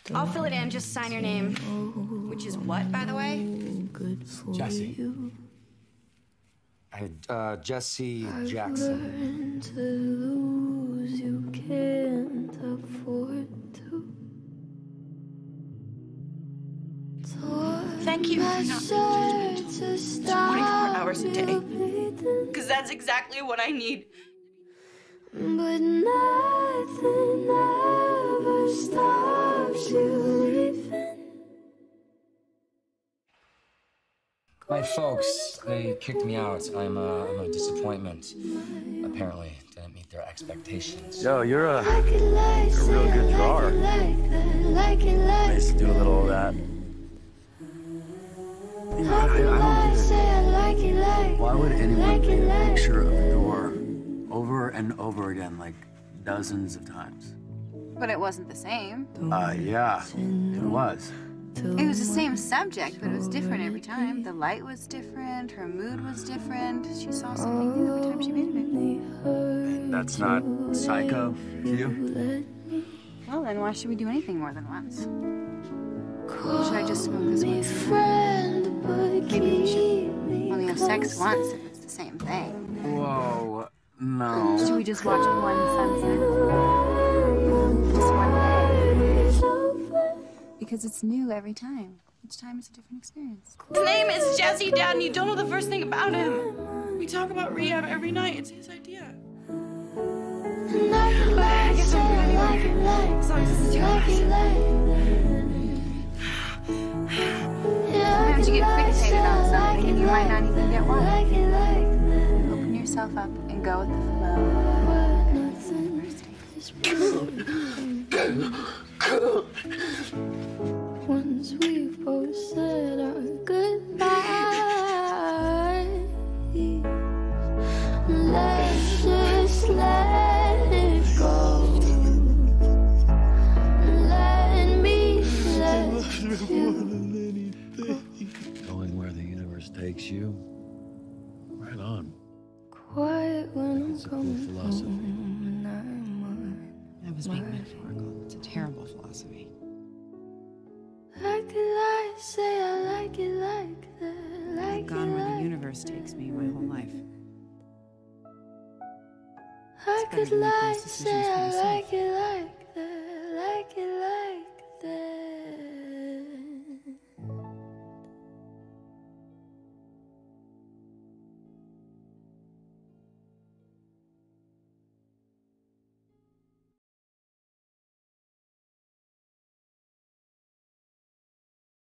I'll fill it in, just sign your name. Which is what, by the way? Jesse. Jesse Jackson. To lose, you can't afford to. Thank you for not being judgmental. 24 hours a day. Because that's exactly what I need. But nothing ever stops you leaving. My folks, they kicked me out. I'm a disappointment. Apparently, didn't meet their expectations. Yo, you're a real good drawer. I used to do a little of that. You know, I don't get it. Why would anyone paint a picture of a door over and over again, like dozens of times? But it wasn't the same. Yeah, it was. It was the same subject, but it was different every time. The light was different, her mood was different. She saw something new every time she painted it. That's not psycho to you? Well, then why should we do anything more than once? Should I just smoke this once? Maybe we should only have sex once if it's the same thing. Whoa, no. Should we just watch one sunset? Just one day? Because it's new every time. Each time it's a different experience. His name is Jesse, Dad, and you don't know the first thing about him. We talk about rehab every night. It's his idea. I guess I'm good anyway. As long as this is yours. Sometimes you get fixated on something and you might not even get one. Open yourself up and go with the flow. Once we've both said our goodbyes, let's just let it go. Let me let you go. Going where the universe takes you, right on. Quiet when I'm It's a cool coming philosophy. home and I'm on That was being metaphorical. It's a terrible philosophy. like it like, say I like it like that, like I've gone where the like universe takes me my whole life. I It's better could to make lie, those decisions say for I yourself. like it like